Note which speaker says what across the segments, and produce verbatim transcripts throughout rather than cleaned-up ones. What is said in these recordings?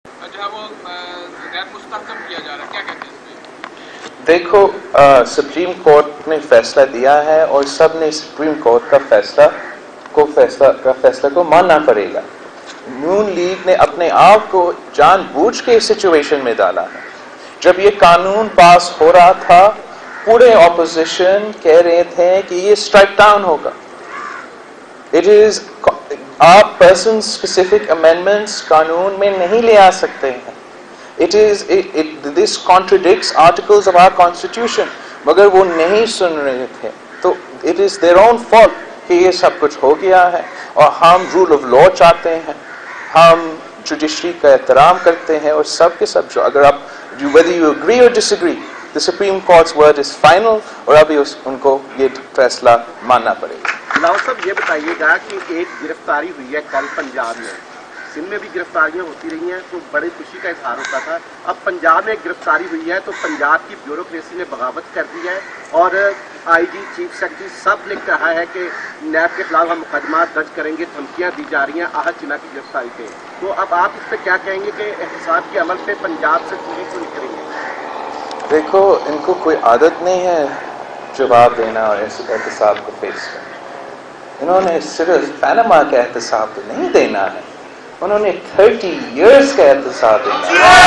Speaker 1: अच्छा, वो गैर मुस्तहकम किया जा रहा है, क्या कहते हैं इसमें?
Speaker 2: देखो, सुप्रीम कोर्ट ने फैसला दिया है और सब ने सुप्रीम कोर्ट का फैसला को फैसला का फैसला को मानना पड़ेगा। नून लीग ने अपने आप को जानबूझ के इस सिचुएशन में डाला है। जब ये कानून पास हो रहा था, पूरे ऑपोजिशन कह रहे थे कि ये स्ट्राइक डाउन होगा। इट इज आप पर्सन स्पेसिफिक अमेंडमेंट्स कानून में नहीं ले आ सकते हैं। It is it, it this contradicts articles of our constitution, मगर वो नहीं सुन रहे थे। तो it is their own fault कि ये सब कुछ हो गया है। और हम rule of law चाहते हैं, हम judiciary का एहतराम करते हैं, और सब के सब जो अगर आप whether you agree or disagree, the Supreme Court's word is final, और अभी उस उनको ये फैसला मानना पड़ेगा।
Speaker 3: बिलावल साहब, ये बताइएगा कि एक गिरफ्तारी हुई है कल पंजाब में, सिंध में भी गिरफ्तारियां होती रही हैं तो बड़ी खुशी का इजहार होता था। अब पंजाब में गिरफ्तारी हुई है तो पंजाब की ब्यूरोक्रेसी ने बगावत कर दी है और आईजी, चीफ सेक्रेटरी सब ने कहा है कि नैब के खिलाफ हम मुकदमा दर्ज करेंगे, धमकियां दी जा रही हैं आहत जिन्ना की गिरफ्तारी पे। तो अब आप इस पर क्या कहेंगे कि एहतसाब के अमल पे पंजाब से दूरी क्यों नहीं करेंगे?
Speaker 2: देखो, इनको कोई आदत नहीं है जवाब देना और एहतसाब को फेस करना। इन्होंने सिर्फ पैनामा का एहतसाब तो नहीं देना है, उन्होंने थर्टी इयर्स का एहतसाब देना है।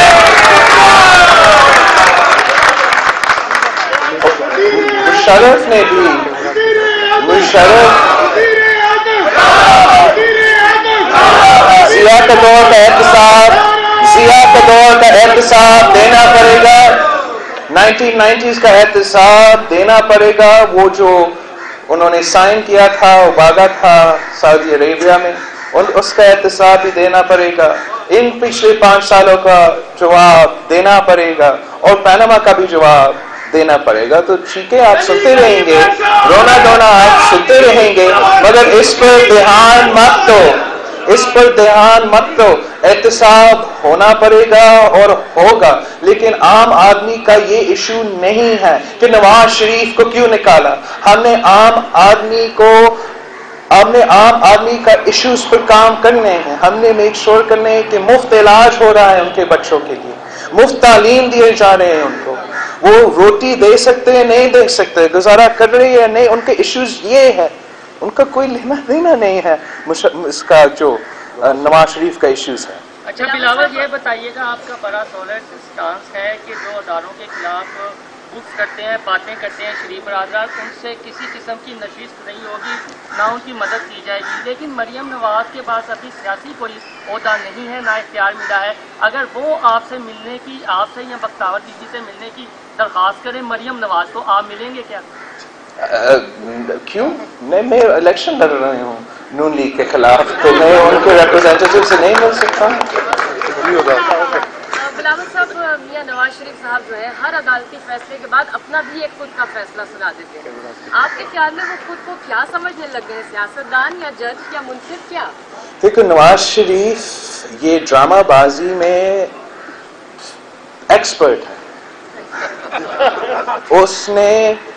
Speaker 2: मुशर्रफ ने भी मुशर्रफ जिया का दौर का एहतसाब जिया का दौर का एहतसाब देना पड़ेगा, नाइनटीन नाइंटीज़ का एहतसाब देना पड़ेगा। वो जो उन्होंने साइन किया था, वो भागा था सऊदी अरेबिया में, और उसका एहतसाब भी देना पड़ेगा। इन पिछले पाँच सालों का जवाब देना पड़ेगा और पैनामा का भी जवाब देना पड़ेगा। तो ठीक है, आप सुनते रहेंगे, रोना धोना आप सुनते रहेंगे, मगर इस पर ध्यान मत दो, इस पर ध्यान मत दो। एहतसाब होना पड़ेगा और होगा, लेकिन आम आदमी का ये इशू नहीं है कि नवाज शरीफ को क्यों निकाला। हमने आम आदमी को हमने आम आदमी का इश्यूज पर काम करने हैं। हमने मेक श्योर करने हैं कि मुफ्त इलाज हो रहा है उनके बच्चों के लिए, मुफ्त तालीम दिए जा रहे हैं उनको, वो रोटी दे सकते हैं नहीं दे सकते, गुजारा कर रहे हैं नहीं, उनके इश्यूज ये है, उनका कोई लेना देना नहीं है इसका जो नवाज शरीफ का इश्यूज है।
Speaker 4: अच्छा बिलावल, ये बताइएगा, आपका बड़ा सॉलिड स्टांस है कि जो अदारों के खिलाफ बुक्स करते हैं, बातें करते हैं शरीफ बरादरान, उनसे किसी किस्म की नशिस्त नहीं होगी, ना उनकी मदद की जाएगी। लेकिन मरियम नवाज के पास अभी सियासी कोई ओहदा नहीं है, ना इख्तियार मिला है। अगर वो आपसे मिलने की, आपसे या बख्तावर दीदी से मिलने की दरख्वास्त करें मरियम नवाज, तो आप मिलेंगे क्या?
Speaker 2: Uh, क्यों? मैं मैं इलेक्शन लड़ रही हूँ नून लीग के खिलाफ, तो मैं उनके रिप्रेजेंटेटिव से नहीं मिल सकता।
Speaker 5: बिलावल साहब, मियां नवाज शरीफ साहब जो है हर अदालती फैसले के बाद अपना भी एक खुद का फैसला सुना देते हैं। आपके ख्याल में वो खुद को क्या समझने लग गए हैं, सियासतदान या जज या मुंसिफ क्या?
Speaker 2: देखो, नवाज शरीफ ये ड्रामाबाजी में एक्सपर्ट है। उसने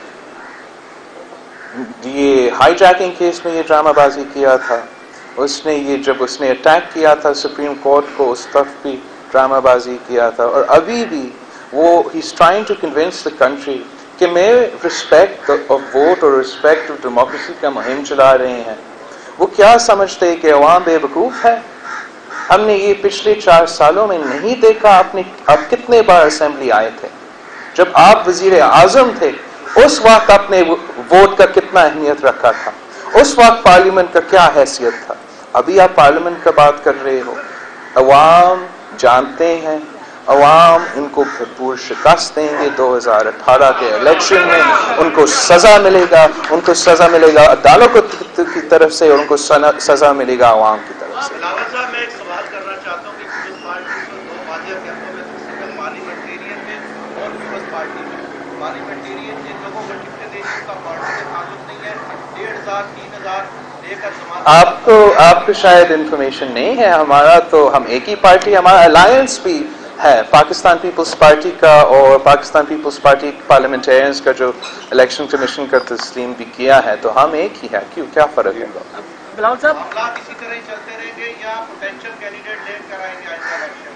Speaker 2: ये हाईजैकिंग केस में ये ड्रामाबाजी किया था, उसने ये जब उसने अटैक किया था सुप्रीम कोर्ट को, उस तरफ भी ड्रामाबाजी किया था, और अभी भी वो ही is trying to convince the country कि मैं रिस्पेक्ट ऑफ वोट और रिस्पेक्ट ऑफ डेमोक्रेसी का मुहिम चला रहे हैं। वो क्या समझते हैं कि अवाम बेवकूफ़ है? हमने ये पिछले चार सालों में नहीं देखा। आपने आप कितने बार असेंबली आए थे? जब आप वजीर आजम थे उस वक्त आपने वोट का कितना अहमियत रखा था, उस वक्त पार्लियामेंट का क्या हैसियत था। अभी आप पार्लियामेंट का बात कर रहे हो। अवाम जानते हैं, अवाम इनको भरपूर शिकस्त देंगे। दो हज़ार अठारह के इलेक्शन में उनको सजा मिलेगा, उनको सजा मिलेगा अदालतों की तरफ से, और उनको सजा मिलेगा अवाम की तरफ से।
Speaker 6: बिलावल साहब, मैं एक सवाल करना चाहता हूँ कि पीपल्स पार्टी को दो वादिया कैंपों में सबसे पार्लियामेंटेरियन में और पीपल्स पार्टी में पार्लियामेंटेरियन जिन लोगों को टिकटें देनी उनका पार्टी से ताल्लुक नहीं है, डेढ़ हजार तीन हजार लेकर
Speaker 2: आपको आपको शायद इन्फॉर्मेशन नहीं है। हमारा तो हम एक ही पार्टी, हमारा अलायंस भी है पाकिस्तान पीपल्स पार्टी का, और पाकिस्तान पीपल्स पार्टी पार्लियामेंटेरियंस का जो इलेक्शन कमीशन का तस्लीम भी किया है, तो हम एक ही है। क्यों, क्या फर्क है?
Speaker 4: बिलावल साहब,
Speaker 6: मामला इसी तरह चलते रहेंगे या पोटेंशियल कैंडिडेट लेकर आएंगे आज का इलेक्शन?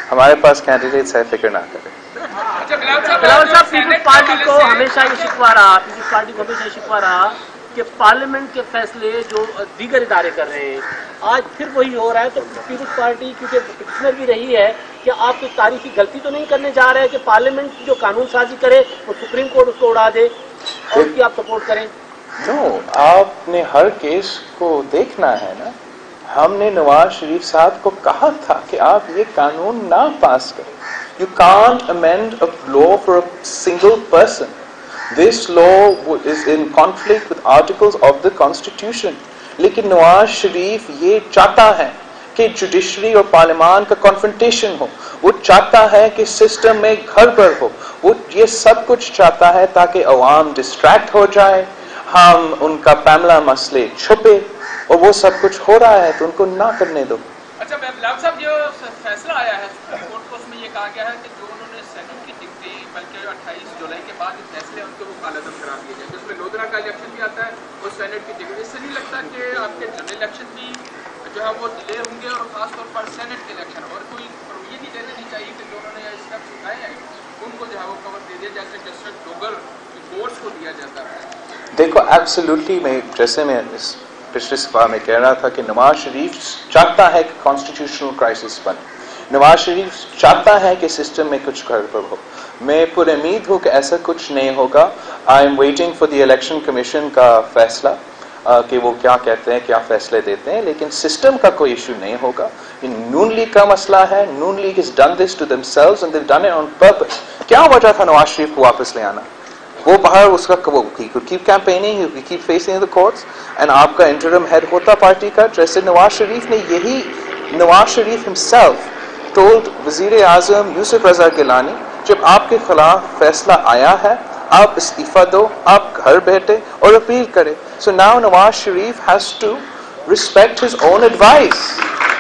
Speaker 2: हमारे पास कैंडिडेट्स है, फिक्र ना करें.
Speaker 1: अच्छा बिलावल साहब,
Speaker 4: बिलावल साहब,
Speaker 1: सेनेट
Speaker 4: पीपल्स
Speaker 1: के
Speaker 4: पार्टी
Speaker 1: हवाले
Speaker 4: को
Speaker 1: से-
Speaker 4: हमेशा ये शिकवा रहा पीपल्स पार्टी को हमेशा ये शिकवा रहा कि पार्लियामेंट के फैसले जो दीगर इदारे कर रहे हैं, आज फिर वही हो रहा है. तो पीपल्स पार्टी क्योंकि पिटिशनर भी रही है कि आप कोई तारीखी गलती तो नहीं करने जा रहे हैं कि पार्लियामेंट जो कानून साजी करे वो सुप्रीम कोर्ट उसको उड़ा दे और उसकी आप सपोर्ट करें?
Speaker 2: नो, आपने हर केस को देखना है ना. हमने नवाज शरीफ साहब को कहा था कि आप ये कानून ना पास करें. You can't amend a law for a single person. This law is in conflict with articles of the Constitution. लेकिन नवाज शरीफ ये चाहता है कि जुडिशरी और पार्लियामान का कॉन्फ्रंटेशन हो. वो चाहता है कि सिस्टम में गड़बड़ हो. वो ये सब कुछ चाहता है ताकि अवाम डिस्ट्रैक्ट हो जाए, हम उनका पैमला मसले छुपे, और वो सब कुछ हो रहा है तो उनको ना करने दो.
Speaker 1: अच्छा बिलावल साहब, जो फैसला आया है सुप्रीम कोर्ट को, उसमें ये कहा गया है कि जो उन्होंने सेनेट की टिकटें बल्कि अट्ठाईस जुलाई के बाद फैसले उनको वो कालादम करार दिए जाए, जिसमें लोधरा का इलेक्शन भी आता है और सेनेट की टिकट. इससे नहीं लगता कि आपके जनरल इलेक्शन भी जो है वो डिले होंगे, और खासतौर पर सेनेट के इलेक्शन, और कोई ये नहीं दे देनी चाहिए कि जो उन्होंने स्टेप्स उठाए हैं उनको जो है वो कवर दे दिया, जैसे जस्टिस डोगर कोर्ट्स को दिया जाता है.
Speaker 2: देखो, एब्सोल्युटली, मैं जैसे मैं इस पिछले सभा में कह रहा था कि नवाज शरीफ चाहता है कि कॉन्स्टिट्यूशनल क्राइसिस बने. नवाज शरीफ चाहता है कि सिस्टम में कुछ गड़बड़ हो. मैं पूरी उम्मीद हूँ कि ऐसा कुछ नहीं होगा. I am waiting for the election commission का फैसला कि वो क्या कहते हैं, क्या फैसले देते हैं. लेकिन सिस्टम का कोई इशू नहीं होगा. ये नून लीग का मसला है. Noon league has done this to themselves and they have done it on purpose. क्या वजह था नवाज शरीफ को वापस ले आना? वो बाहर उसका वो keep campaigning, keep facing the courts, and आपका इंटरिम हेड होता पार्टी का. जैसे नवाज शरीफ ने यही नवाज शरीफ हिमसेल्फ टोल्ड वजीर आजम यूसुफ रजा गिलानी, जब आपके खिलाफ फैसला आया है आप इस्तीफा दो, आप घर बैठे और अपील करें. So now Nawaz Sharif has to respect his own advice.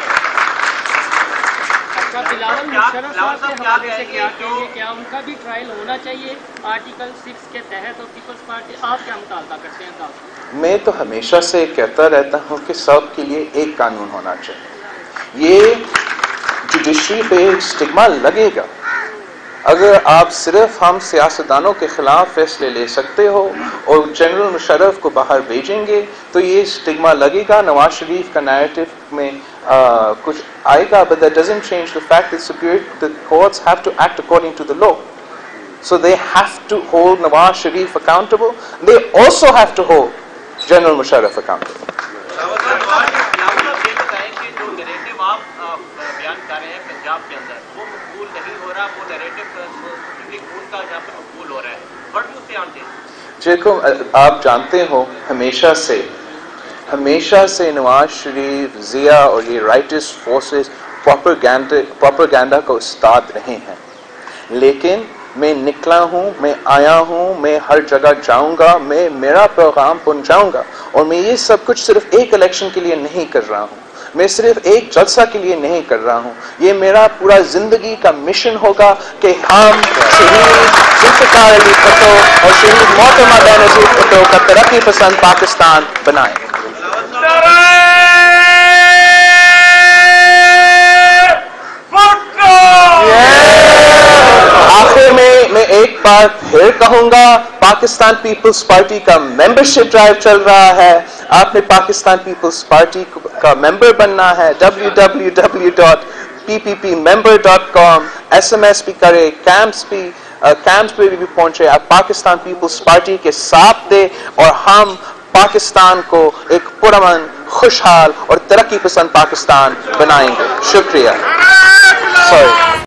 Speaker 4: अच्छा, बिलावल मुशर्रफ साहब के हवाले से क्या कहेंगे? क्या उनका भी ट्रायल होना चाहिए आर्टिकल सिक्स के तहत? और पीपल्स पार्टी आप क्या मुतालबा करते हैं साहब?
Speaker 2: मैं तो हमेशा से कहता रहता हूँ कि सब के लिए एक कानून होना चाहिए. ये जुडिशरी पे स्टिग्मा लगेगा अगर आप सिर्फ हम सियासतदानों के खिलाफ फैसले ले सकते हो और जनरल मुशर्रफ को बाहर भेजेंगे तो ये स्टिग्मा लगेगा. नवाज शरीफ का नैरेटिव में uh, कुछ आएगा, but that doesn't change the fact that superior the courts have to act according to the law. So they have to hold Nawaz Sharif accountable. They also have to hold General Musharraf accountable.
Speaker 6: बयान कर रहे हैं पंजाब के अंदर, वो मकबूल नहीं हो रहा. वो नैरेटिव सुप्रीम कोर्ट का यहाँ पे मकबूल हो रहा है. व्हाट डू यू से?
Speaker 2: देखो, आप जानते हो हमेशा से हमेशा से नवाज शरीफ, जिया और ये राइटिस्ट फोर्सेस प्रोपेगेंडा प्रोपेगेंडा का उस्ताद रहे हैं. लेकिन मैं निकला हूँ, मैं आया हूँ, मैं हर जगह जाऊँगा, मैं मेरा पैगाम पहुँचाऊँगा. और मैं ये सब कुछ सिर्फ एक इलेक्शन के लिए नहीं कर रहा हूँ, मैं सिर्फ एक जलसा के लिए नहीं कर रहा हूँ. ये मेरा पूरा जिंदगी का मिशन होगा कि हम शहीद जुल्फ़िकार अली भुट्टो और शहीद मोहतरमा बेनज़ीर भुट्टो का तरक्की पसंद पाकिस्तान बनाएं. आखिर में मैं एक बार फिर कहूंगा, पाकिस्तान पीपल्स पार्टी का मेंबरशिप ड्राइव चल रहा है. आपने पाकिस्तान पीपल्स पार्टी का मेंबर बनना है. W W W dot P P P member dot com. SMS भी करें, कैंप्स भी कैंप्स पे भी पहुंचे. आप पाकिस्तान पीपल्स पार्टी के साथ दे और हम पाकिस्तान को एक पुरअमन, खुशहाल और तरक्की पसंद पाकिस्तान बनाएंगे. शुक्रिया. सॉरी.